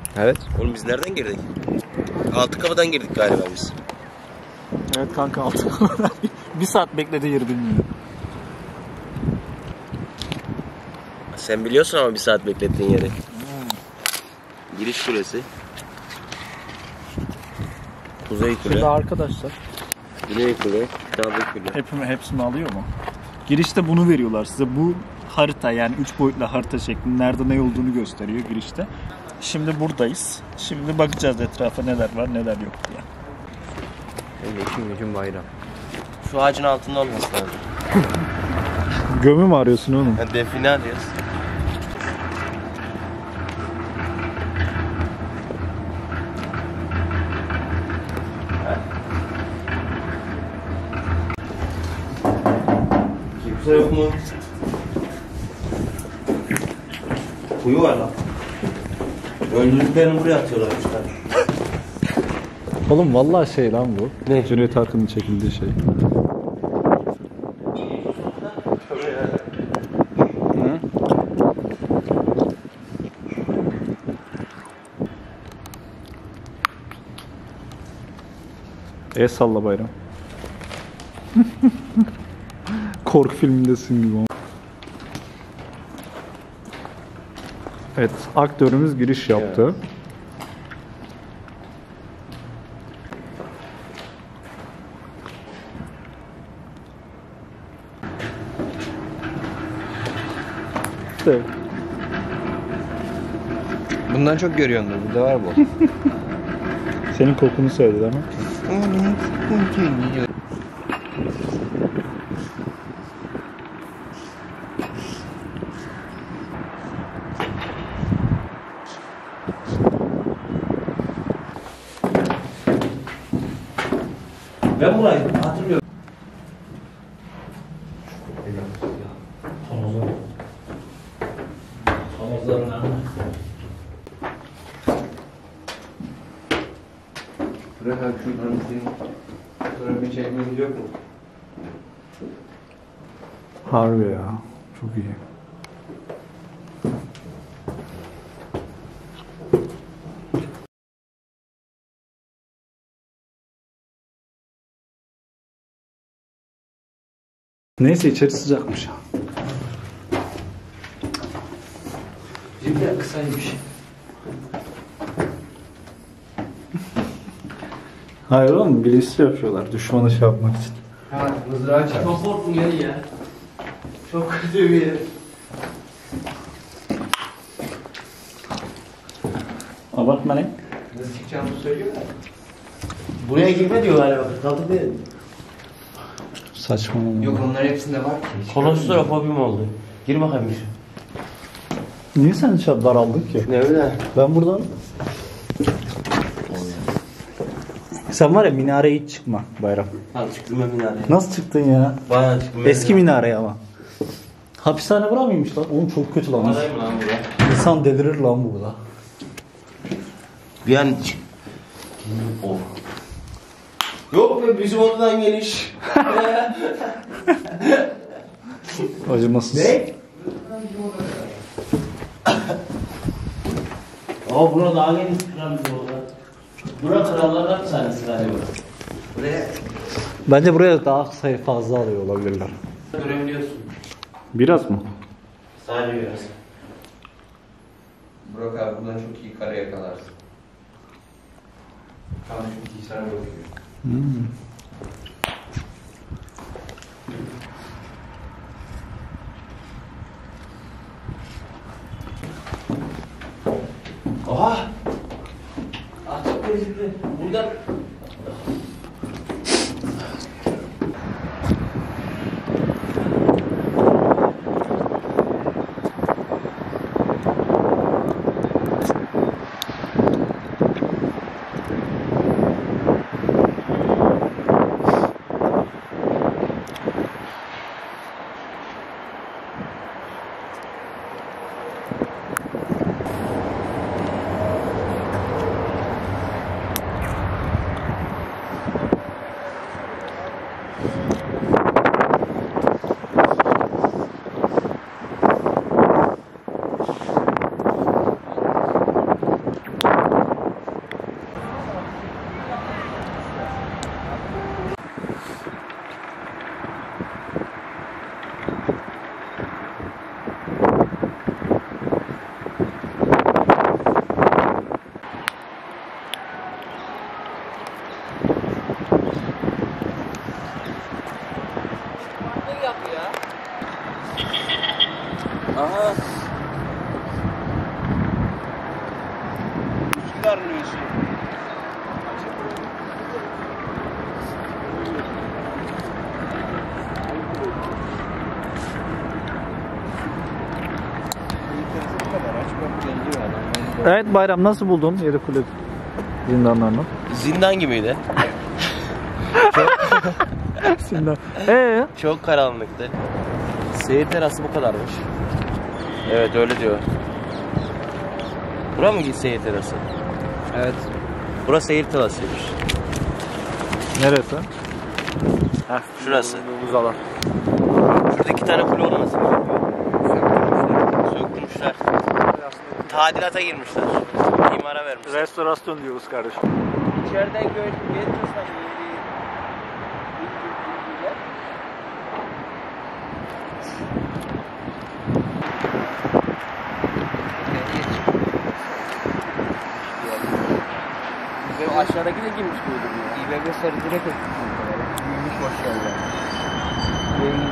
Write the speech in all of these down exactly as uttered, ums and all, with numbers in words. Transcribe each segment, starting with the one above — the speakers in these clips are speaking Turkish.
Evet. Oğlum biz nereden girdik? Altı kapıdan girdik galiba biz. Evet kanka altı kapıdan. Bir saat bekledi yeri bilmiyorum. Sen biliyorsun ama bir saat beklettiğin yeri. Hmm. Giriş kulesi. Kuzey kule. Şurada arkadaşlar. Güney kule. Kitaplı kule. Hepimi, hepsini alıyor mu? Girişte bunu veriyorlar size. Bu harita, yani üç boyutlu harita şeklinde nerede ne olduğunu gösteriyor girişte. Şimdi buradayız. Şimdi bakacağız etrafa neler var neler yok diye. Öyle işin gücün bayram. Şu ağacın altında olması lazım. Gömü mü arıyorsun oğlum? Yani define arıyoruz. Kimse yok mu? Kuyu var lan. Öldürdüklerini buraya atıyorlar işte. Oğlum vallahi şey lan bu. Ne? Cüneyt Arkın'ın çekildiği şey. Hı? E salla bayram. Korku filmindesin gibi. Evet, aktörümüz giriş yaptı. Evet. Evet. Bundan çok görüyordur. Burada var bu. Senin kokunu söyledi değil mi? Ben burayı hatırlıyorum. Tomozlar. Tomozların nerede? Bırak abi şunların senin fotoğrafını çekmemiz yok mu? Harbi ya. Çok iyi. Neyse içeri sıcakmış. Bizimkiler kısaymış. Hayır oğlum, bilinçli yapıyorlar düşmanı şey yapmak için. Ha, mızrağı çarp. Çok korktum yeri ya. Çok kötü bir yer. Abartma ne? Nasıl çıkacağımızı söylüyorlar. Buraya girme diyor galiba. Kaldı değil. Saçmalama. Yok, onlar hepsinde var ki. Kolostrofobim oldu. Gir bakayım şu. Niye sen dışarı daraldın ki? Ne öyle? Ben buradan... Sen var ya minareye hiç çıkma Bayram. Tamam çıktım ben minareye. Nasıl çıktın ya? Bayağı çıktım. Eski minareye ama. Hapishane bura mıymış lan? Oğlum çok kötü lan. Minareye mi lan buraya? İnsan delirir lan burada. Bir an çık. Oh. Yok be bizim odadan geniş. Acımasız. Ne? Aa buna daha geniş kral bir oda. Bura krallardan bir tanesi galiba. Buraya. Bence buraya daha sayı fazla alıyor olabilirler. Görebiliyorsun. Biraz mı? Sadece biraz. Burak abi bundan çok iyi kare yakalarsın. Tam şu bilgisayar bakıyor. Hmm. Oha! Açık gözüküyor. Buradan... çıkarmıyorsun? Evet Bayram, nasıl buldun Yedikule zindanlarını? Zindan gibiydi. Zindan. Ee? Çok karanlıktı. Seyir terası bu kadarmış. Evet öyle diyor. Bura mı git seyir terası? Evet. Burası seyir terasıymış. Neresi? Heh, şurası. Buz alan. Şurada iki tane kule olması gerekiyor. Sökmüşler. Tadilata girmişler. İmara vermişler. Restorasyon diyoruz kardeşim. İçeriden gördüm gelirsen yeri. Ve aşağıdaki de girmiş gördüm ya. İ B B sarı direkt ötmüş. Büyümüş maşallah. Büyümüş.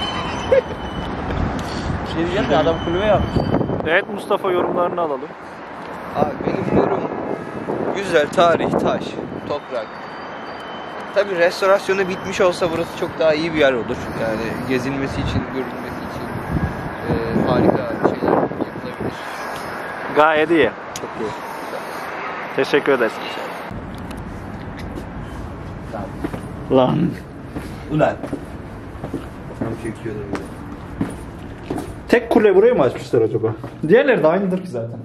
Bir şey diyeceğim ya, adam kulübe yapmış. Evet Mustafa, yorumlarını alalım. Abi benim yorum güzel, tarih, taş, toprak. Tabii restorasyonu bitmiş olsa burası çok daha iyi bir yer olur. Yani gezilmesi için, görülmesi için e, harika şeyler yapılabilir. Gayet iyi. Çok iyi. Teşekkür ederiz. Lan. Ulan. Tam çekiyordum bir de. Tek kule burayı mı açmışlar acaba? Diğerleri de aynıdır ki zaten.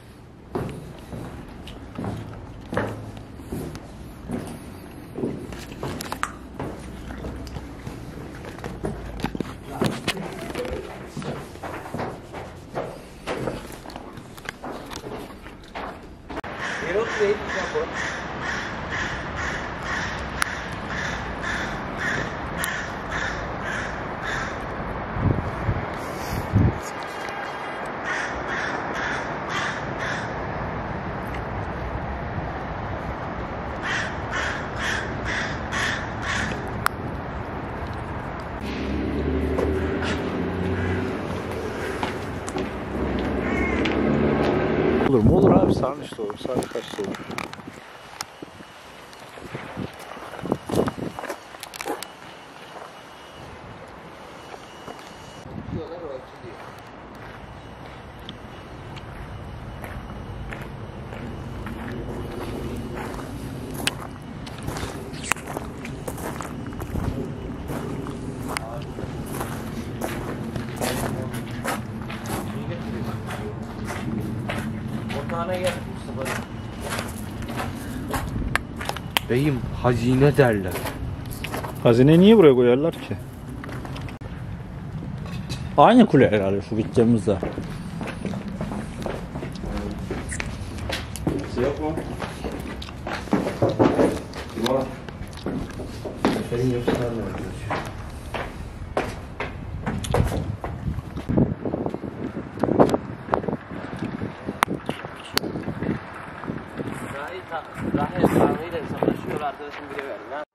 Herod neydi bu? Olur mu? Olur abi, sarnıç da olur. Sarnıç kaç da olur. Otağına gel Mustafa. Beyim hazine derler. Hazineyi niye buraya koyarlar ki? Aynı kule herhalde şu gideceğimizde. Yok mu? Var. Senin yapılar nerede? Rahi, Rahi, Rahi ile savaşıyor arkadaşım biri verdi.